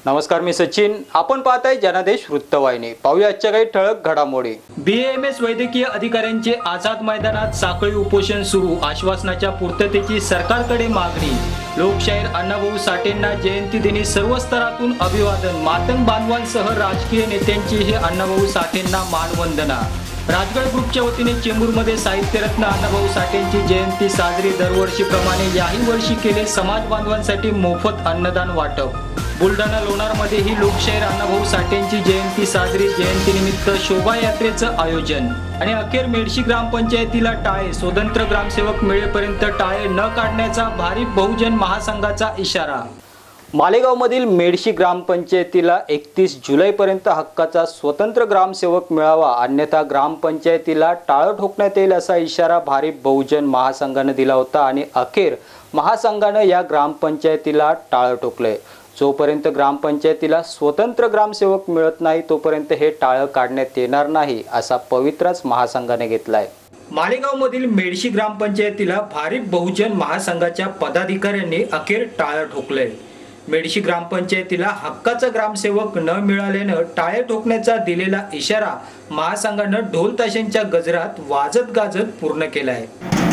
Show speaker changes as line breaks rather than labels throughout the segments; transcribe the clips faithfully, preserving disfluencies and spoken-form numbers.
नमस्कार, मी सचिन. आपण पाहताय जनादेश वृत्तवाहिनी. पाहूया आजच्या काही ठळक घडामोडी. बीएएमएस वैद्यकीय अधिकाऱ्यांचे आझाद मैदानात साखळी उपोषण सुरू. आश्वासनाच्या पूर्ततेची सरकारकडे मागणी. लोकशाहीर अण्णाभाऊ साठेंना जयंती दिनी सर्व स्तरातून अभिवादन. मातंग बांधवांसह राजकीय नेत्यांचीही अण्णाभाऊ साठेंना मानवंदना. राजगड ग्रुपच्या वतीने चेंबूरमध्ये साहित्यरत्न अण्णाभाऊ साठेंची जयंती साजरी. दरवर्षीप्रमाणे याही वर्षी केले समाज बांधवांसाठी मोफत अन्नदान वाटप. बुलढाणा लोणारमध्येही लोकशाहीर अण्णाभाऊ साठेंची जयंती साजरी. जयंतीनिमित्त शोभायात्रेचं आयोजन. आणि अखेर मेडशी ग्रामपंचायतीला टाळे. स्वतंत्र ग्रामसेवक मिळेपर्यंत टाळे न काढण्याचा भारिप बहुजन महासंघाचा इशारा. मालेगावमधील मेडशी ग्रामपंचायतीला एकतीस जुलैपर्यंत हक्काचा स्वतंत्र ग्रामसेवक मिळावा, अन्यथा ग्रामपंचायतीला टाळं ठोकण्यात येईल असा इशारा भारिप बहुजन महासंघाने दिला होता. आणि अखेर महासंघानं या ग्रामपंचायतीला टाळं ठोकलंय. जोपर्यंत ग्रामपंचायतीला स्वतंत्र ग्रामसेवक मिळत नाही तोपर्यंत हे टाळं काढण्यात येणार नाही असा पवित्राच महासंघाने घेतलाय. मालेगावमधील मेडशी ग्रामपंचायतीला भारिप बहुजन महासंघाच्या पदाधिकाऱ्यांनी अखेर टाळं ठोकलंय. मेडशी ग्रामपंचायतीला हक्काचा ग्रामसेवक न मिळाल्यानं टाळे ठोकण्याचा दिलेला इशारा महासंघानं ढोल ताशांच्या गजरात वाजत गाजत पूर्ण केलाय.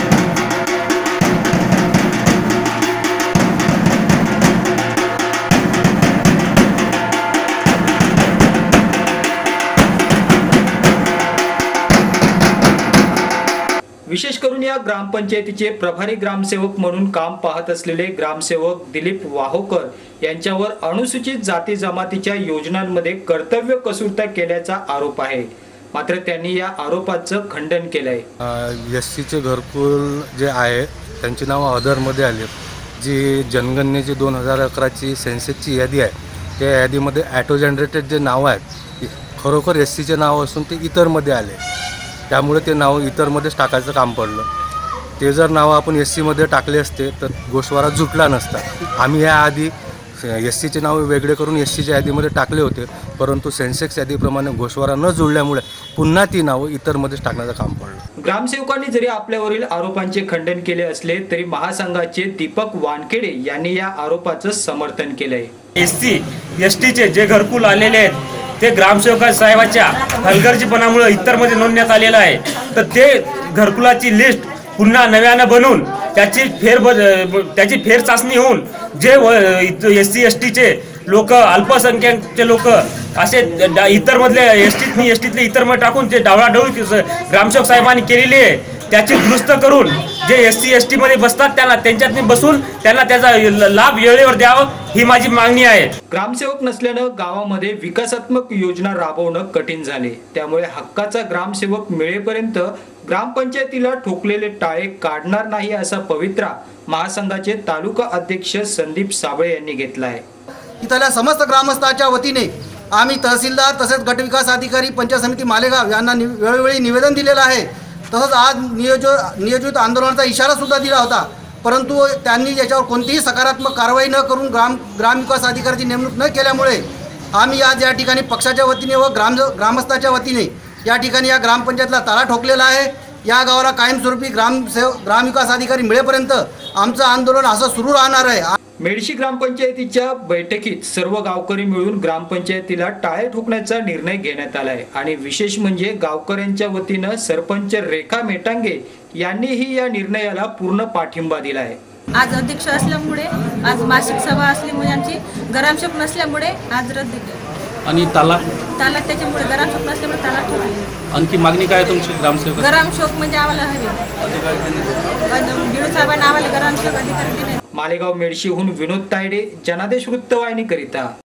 विशेष करून या ग्रामपंचायतीचे प्रभारी ग्रामसेवक म्हणून काम पाहत असलेले ग्रामसेवक दिलीप वाहोकर यांच्यावर अनुसूचित जाती जमातीच्या योजनांमध्ये कर्तव्य कसूरता केल्याचा आरोप आहे. मात्र त्यांनी या आरोपाचं खंडन केलंय.
एस सीचे घरकुल जे आहे त्यांची नावं अदरमध्ये आली. जी जनगणनेची दोन हजार अकराची सेन्सेसची यादी आहे त्या यादीमध्ये ॲटो जनरेटेड जे नावं आहेत खरोखर एस सीचे नाव असून ते इतरमध्ये आले. त्यामुळे ते नाव इतरमध्येच टाकायचं काम पडलं. ते जर नावं आपण एस सीमध्ये टाकले असते तर गोषवारा जुटला नसता. आम्ही याआधी एस सीचे नाव वेगळे करून एस सीच्या यादीमध्ये टाकले होते, परंतु सेन्सेक्स यादीप्रमाणे गोषवारा न जुळल्यामुळे पुन्हा ती नावं इतरमध्येच टाकण्याचं काम पडलं.
ग्रामसेवकांनी जरी आपल्यावरील आरोपांचे खंडन केले असले तरी महासंघाचे दीपक वानखेडे यांनी या आरोपाचं समर्थन केलंय.
एस सी एस टीचे जे घरकुल आलेले आहेत ते ग्रामसेवक साहेबाच्या हलगर्जीपणामुळे इतरमध्ये नोंदण्यात आलेलं आहे. तर ते घरकुलाची लिस्ट पुन्हा नव्यानं बनवून त्याची फेर त्याची फेर चाचणी होऊन जे एस सी एस टीचे लोक अल्पसंख्याकचे लोक असे इतरमधले एस टीतनी एस टीतले इतरमध्ये टाकून ते डावळाडवळी ग्रामसेवक साहेबांनी केलेली आहे त्याची दुरुस्त करून जे एस सी एस टीमध्ये बसतात त्यांना त्यांच्यातनी बसून त्यांना त्याचा लाभ वेळेवर द्यावं ही माझी मागणी आहे.
ग्रामसेवक नसल्यानं गावामध्ये विकासात्मक योजना राबवणं कठीण झाले. त्यामुळे हक्काचा ग्रामसेवक मिळेपर्यंत ग्रामपंचायतीला ठोकलेले टाळे काढणार नाही असा पवित्रा महासंघाचे तालुका अध्यक्ष संदीप साबळे यांनी घेतलाय.
इथल्या समस्त ग्रामस्थांच्या वतीने आम्ही तहसीलदार तसेच गटविकास अधिकारी पंचायत समिती मालेगाव यांना वेळोवेळी निवेदन दिलेलं आहे. तसंच आज नियोज नियोजित आंदोलनाचा इशारा सुद्धा दिला होता, परंतु त्यांनी याच्यावर कोणतीही सकारात्मक कारवाई न करून ग्राम ग्रामविकास अधिकाऱ्याची नेमणूक न केल्यामुळे आम्ही आज या ठिकाणी पक्षाच्या वतीने व ग्राम ग्रामस्थाच्या वतीने या ठिकाणी या ग्रामपंचायतला ताला ठोकलेला आहे. या गावाला कायमस्वरूपी ग्रामसेव ग्रामविकास अधिकारी मिळेपर्यंत आमचं आंदोलन असं सुरू राहणार आहे.
मेडशी ग्रामपंचायतीच्या बैठकीत सर्व गावकरी मिळून ग्रामपंचायतीला टाळे ठोकण्याचा निर्णय घेण्यात आलाय. आणि विशेष म्हणजे गावकऱ्यांच्या वतीनं सरपंच रेखा मेटांगे यांनीही या निर्णयाला पूर्ण पाठिंबा दिलाय.
आज अध्यक्ष असल्यामुळे आज मासिक सभा असल्यामुळे आमची ग्रामसेवक नसल्यामुळे आज रद्द केली.
आणि ताला
ताला त्याच्यामुळे ग्रामसेवक नसल्यामुळे ताला ठेवली.
आणखी मागणी काय तुमची ग्रामसेवक
ग्रामसेवक म्हणजे आम्हाला हवे बिडू साहेबांना आम्हाला ग्रामसेवक अधिकारी दिले.
मालेगाव मेडशीहून विनोद तायडे, जनादेश वृत्तवाहिनी करिता.